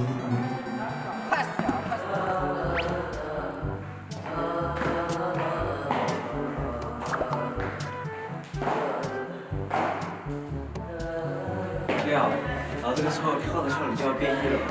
快死点，快死点。对啊，然后这个时候跳的时候你就要变异了。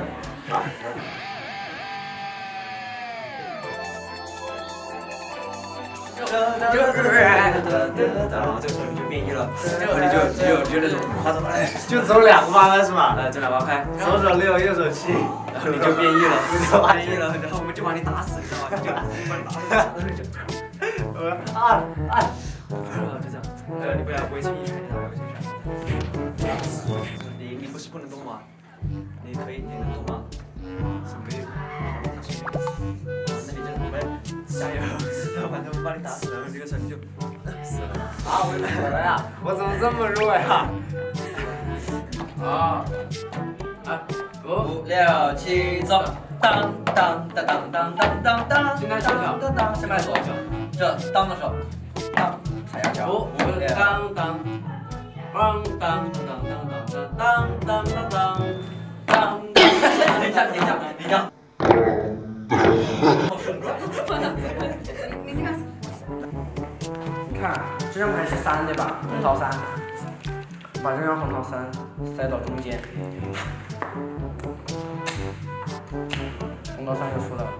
然后这个时候你就变异了，然后你就那种夸张哎， 就走2弯了是吧？ 走2弯开， 左手6，右手7， 然后你就变异了，变异了，然后我们就把你打死，你知道吗？就把你打死，然后就，然后就这样，你不要围成一圈，你知道吗？围成一圈。你不是不能动吗？你可以，你能动吗？是可以。那你就准备加油，然后反正把你打死，然后这个时候你就死了。 啊，我死了呀！我怎么这么弱呀 ！5、6、7，走！当当当当当当当当。现在手脚，先迈左脚，这当的手，当踩下脚。5、6，当当。当当当当当当当当当。等一下，好顺转。 你看，这张牌是3对吧？红桃3，把这张红桃3塞到中间，红桃3就输了。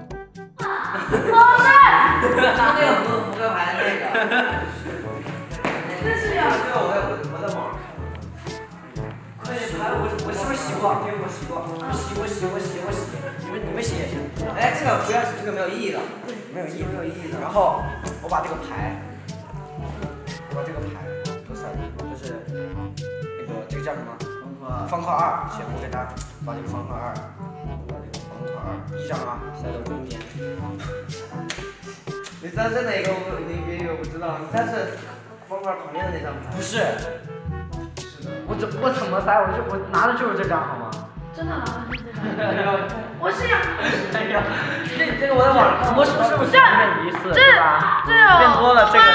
那个扑克牌那个。真是呀！这个我在网上看的。快点牌，我是不是洗过？因为我洗过，我洗。你们洗也行。哎，这个不要洗，这个没有意义的，没有意义的。然后我把这个牌都塞，就是那个这个叫什么？方块2，先我给他把这个方块2，一张啊塞到中间。你猜是哪个？哪个我不知道。你猜是方块旁边的那张牌？不是。是的。 我怎么塞？我拿的就是这张好吗？ 真的拿的是这张。我是呀。 哎呀，这个我在网上，我是不是1疑似？ 对吧？ 对哦。 变多了这个。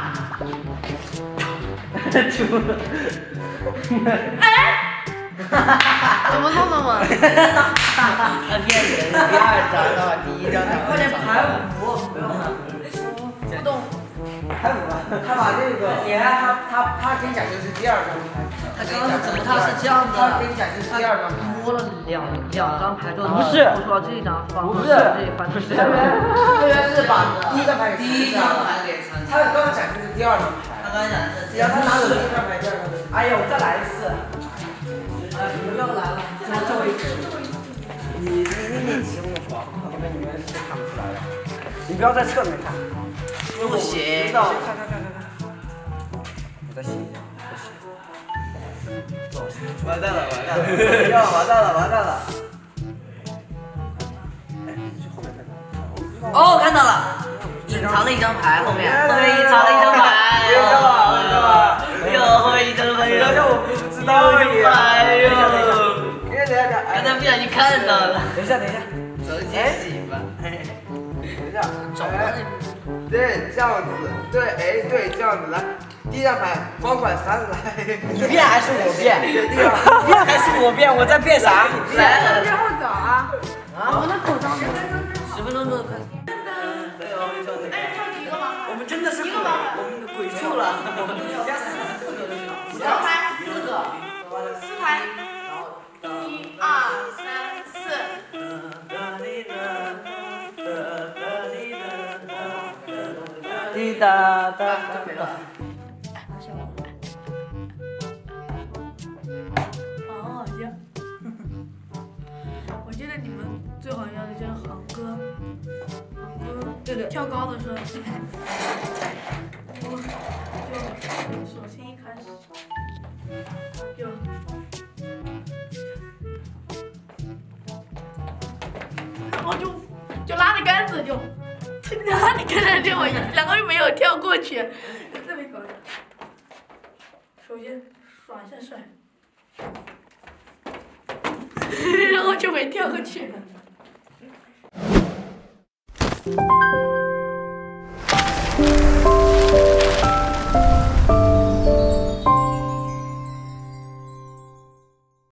哎。怎么弄的嘛？ 骗人！第2张到第1张，快点排5，不要排5。 不动。 排5了，他把这个，你看他给你展示是第2张牌。他刚刚是怎么？他是这样的。他给你展示是第2张牌。 摸了两张牌之后， 不是， 摸出了这一张，放不是， 不是， 他原是把第1张牌给他刚刚展示是第2张牌。他刚刚展示，只要他拿走第1张牌，第2张牌。 哎呀，我再来一次。 不要来了，最后一次。 你听我说，你们是看不出来的。你不要在侧面看。 不行。 看。我再洗一下。 完蛋了！完蛋了！哦，看到了，隐藏了一张牌，后面隐藏了一张牌，后面一张牌，我不知道呀，刚才不小心看到了。 等一下， 走起洗吧。 等一下，对，这样子，对，这样子来。第1张牌，方块3来。 你变还是我变？ 变还是我变？我在变啥？ 来了。变后脚啊！我的口罩。 10分钟之后看。 哎，跳几个吗？ 我们真的是我们鬼畜了。我们要加4个就行了。 2排4个，4排。1、2、3、4。 滴答答。 好笑。我觉得你们最好笑的就是航哥，对，跳高的时候，就首先一开始然后就拉着杆子就我然后又没有跳过去，特别搞笑。首先耍一下帅。然后就没跳过去。